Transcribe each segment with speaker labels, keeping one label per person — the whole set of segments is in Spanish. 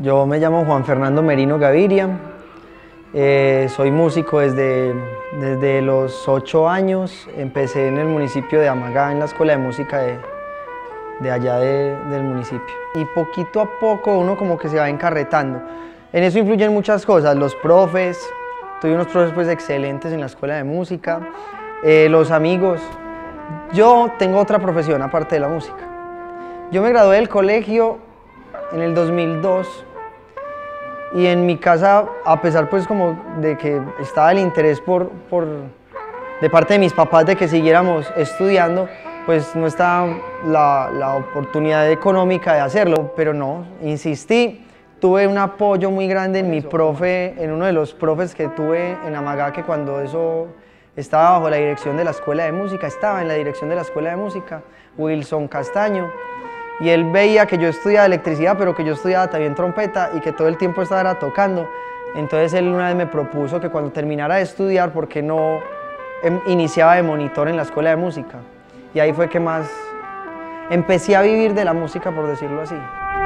Speaker 1: Yo me llamo Juan Fernando Merino Gaviria, soy músico desde los 8 años, empecé en el municipio de Amagá, en la escuela de música de allá del municipio. Y poquito a poco uno como que se va encarretando. En eso influyen muchas cosas, los profes, tuve unos profes pues excelentes en la escuela de música, los amigos. Yo tengo otra profesión aparte de la música. Yo me gradué del colegio en el 2002 y en mi casa, a pesar pues como de que estaba el interés de parte de mis papás de que siguiéramos estudiando, pues no estaba la oportunidad económica de hacerlo, pero no, insistí. Tuve un apoyo muy grande en mi profe, en uno de los profes que tuve en Amagá, que cuando eso estaba bajo la dirección de la escuela de música, estaba en la dirección de la escuela de música, Wilson Castaño, y él veía que yo estudiaba electricidad, pero que yo estudiaba también trompeta y que todo el tiempo estaba tocando. Entonces él una vez me propuso que cuando terminara de estudiar, ¿por qué no iniciaba de monitor en la escuela de música? Y ahí fue que más empecé a vivir de la música, por decirlo así.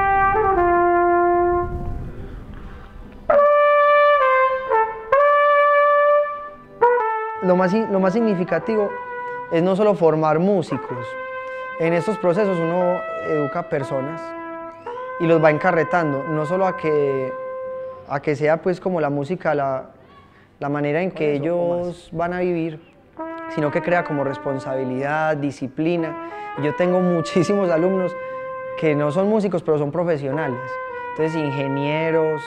Speaker 1: Lo más significativo es no solo formar músicos. En estos procesos uno educa personas y los va encarretando, no solo a que sea pues como la música la manera en que ellos van a vivir, sino que crea como responsabilidad, disciplina. Y yo tengo muchísimos alumnos que no son músicos, pero son profesionales. Entonces, ingenieros,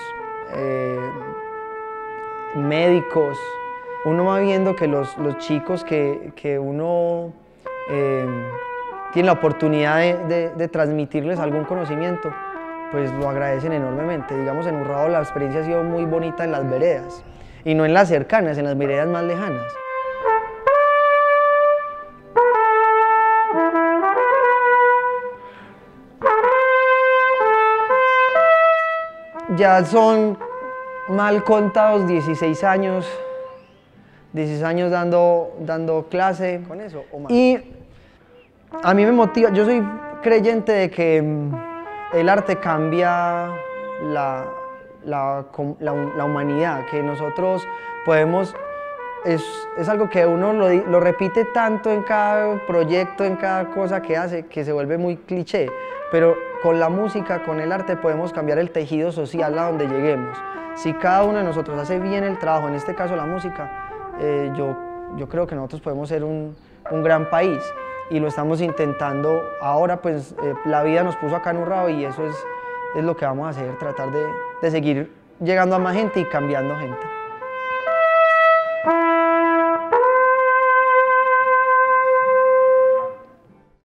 Speaker 1: médicos. Uno va viendo que los chicos que uno tiene la oportunidad de transmitirles algún conocimiento, pues lo agradecen enormemente. Digamos, en Urrao la experiencia ha sido muy bonita en las veredas, y no en las cercanas, en las veredas más lejanas. Ya son mal contados 16 años dando clase con eso, o más. Y a mí me motiva, yo soy creyente de que el arte cambia la humanidad, que nosotros podemos, es algo que uno lo repite tanto en cada proyecto, en cada cosa que hace, que se vuelve muy cliché, pero con la música, con el arte podemos cambiar el tejido social a donde lleguemos. Si cada uno de nosotros hace bien el trabajo, en este caso la música, yo creo que nosotros podemos ser un gran país, y lo estamos intentando ahora. Pues la vida nos puso acá en Urrao y eso es lo que vamos a hacer, tratar de seguir llegando a más gente y cambiando gente.